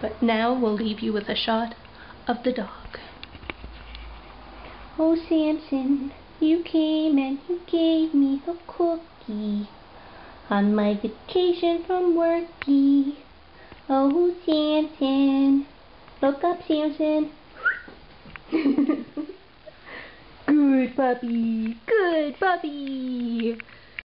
But now we'll leave you with a shot of the dog. Oh, Sampson, you came and you gave me a cookie on my vacation from worky. Oh, Sampson, look up, Sampson. Good puppy, good puppy.